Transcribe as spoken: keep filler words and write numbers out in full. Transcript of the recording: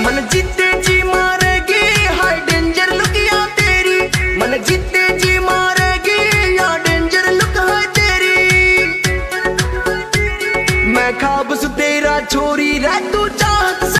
मन जीते जी मारेगी, हाय डेंजर लुक या तेरी। मन जीते जी मारेगी, या डेंजर लुक है तेरी। मैं खाब सु तेरा छोरी रह तू चाहत